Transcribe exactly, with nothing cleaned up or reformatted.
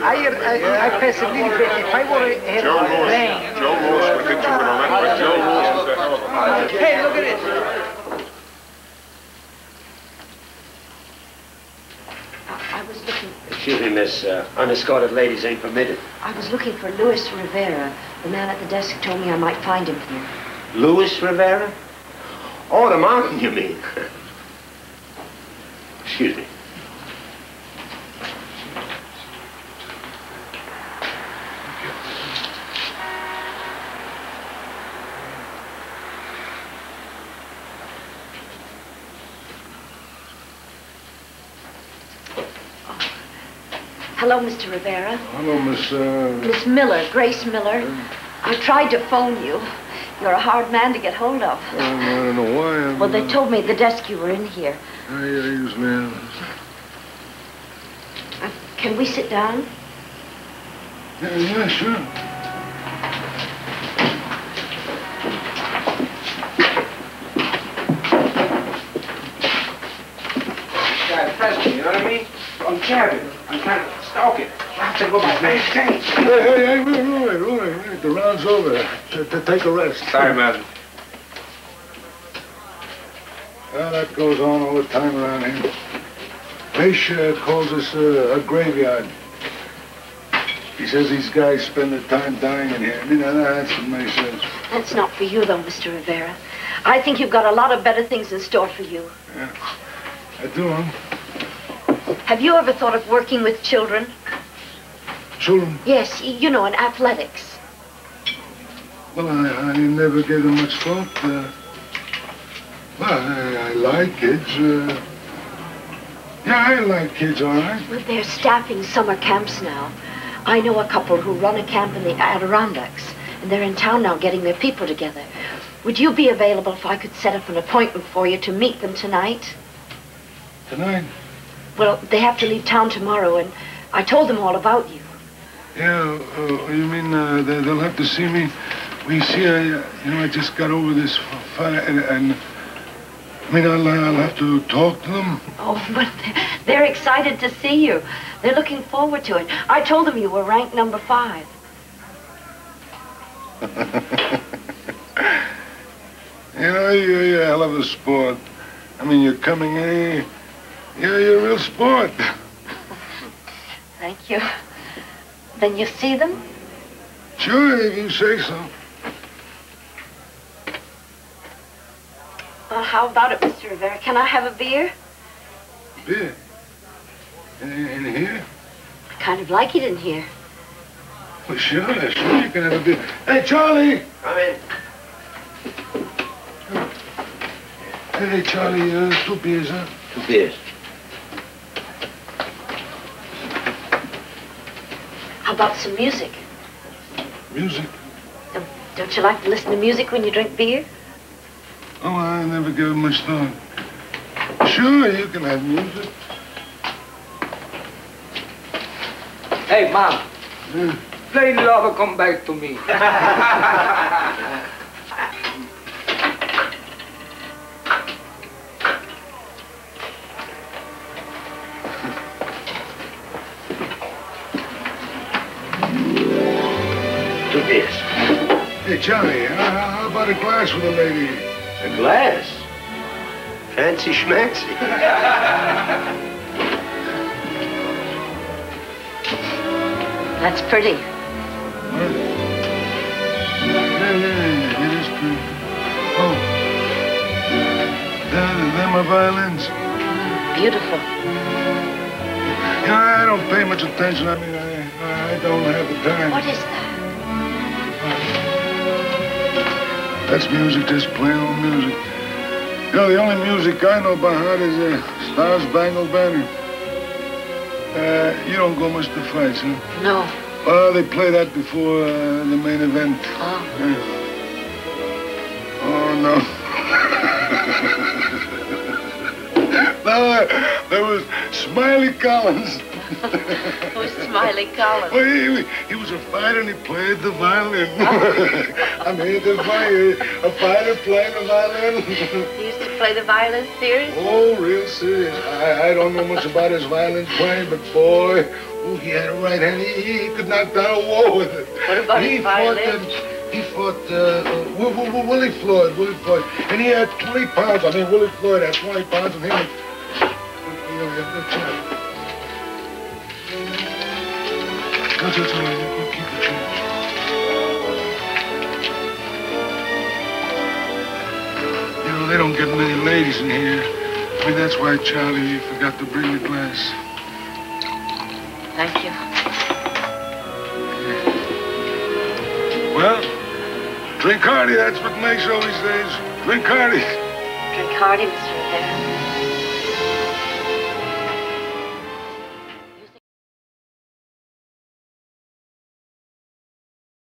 I, I, I pass a little bit. If I were a Joe Lewis. Joe Lewis would hit you with a left. Joe Lewis was a hell of a man. Hey, look at this. I was looking... Excuse me, miss. Uh, unescorted ladies ain't permitted. I was looking for Louis Rivera. The man at the desk told me I might find him here. Louis Rivera? Oh, the mountain, you mean? Excuse me. Hello, Mister Rivera. Hello, Miss... Uh... Miss Miller, Grace Miller. Uh... I tried to phone you. You're a hard man to get hold of. Um, I don't know why. I'm, well, they told me at the desk you were in here. I, I usually am. Uh, can we sit down? Yeah, yeah, sure. Yeah, present, you know what I mean? I'm cabin. I'm kind of stalking. I have to go by face change. Hey, hey, hey, wait, wait, wait, wait. The round's over. To, to take a rest. Sorry, man. Well, that goes on all the time around here. Pace uh, calls us uh, a graveyard. He says these guys spend their time dying in here. You know, that's what makes sense. That's not for you, though, Mister Rivera. I think you've got a lot of better things in store for you. Yeah, I do, huh? Have you ever thought of working with children? Children? Yes, you know, in athletics. Well, I, I never gave them much thought. Uh, well, I, I like kids. Uh, yeah, I like kids, all right. Well, they're staffing summer camps now. I know a couple who run a camp in the Adirondacks, and they're in town now getting their people together. Would you be available if I could set up an appointment for you to meet them tonight? Tonight? Well, they have to leave town tomorrow, and I told them all about you. Yeah, uh, you mean uh, they, they'll have to see me? Well, you see, I, you know, I just got over this fire, and, and I mean, I'll, I'll have to talk to them. Oh, but they're excited to see you. They're looking forward to it. I told them you were ranked number five. You know, you're, you're a hell of a sport. I mean, you're coming in here. You're, you're a real sport. Thank you. Then you see them? Sure, if you say so. Well, how about it, Mister Rivera? Can I have a beer? Beer? In, in here? I kind of like it in here. Well, sure, sure, you can have a beer. Hey, Charlie! Come in. Hey, Charlie, uh, two beers, huh? Two beers. How about some music? Music? Don't, don't you like to listen to music when you drink beer? Oh, I never gave it much thought. Sure, you can have music. Hey, Mom. Yeah. Play Lover Come Back to Me. Two beers. Hey, Charlie, how, how about a glass with a lady? A glass? Fancy schmancy. That's pretty. What? Yeah, yeah, yeah, it is pretty. Oh. They're, they're my violins. Beautiful. You know, I don't pay much attention. I mean, I, I don't have the time. What is that? That's music, just plain old music. You know, the only music I know by heart is uh, Star Spangled Banner. Uh, you don't go much to fights, huh? No. Well, they play that before uh, the main event. Oh. Yeah. Oh, no. No, there was Smiley Collins. Who's Smiley Collins? Well, he, he was a fighter and he played the violin. I mean, the fighter, a fighter playing the violin. He used to play the violin seriously? Oh, real serious. I, I don't know much about his violin playing, but boy, oh, he had a right hand. He, he could knock down a wall with it. What about he his violin? Fought, uh, he fought uh, uh, Will, Will, Will, Willie Floyd, Willie Floyd. And he had twenty pounds. I mean, Willie Floyd had twenty pounds of him. And, you know, that's it. That's it. You keep the change. You know, they don't get many ladies in here. I mean, that's why Charlie forgot to bring the glass. Thank you. Well, drink hardy, that's what makes all these days. Drink hardy. Drink hardy, Mister Rivera.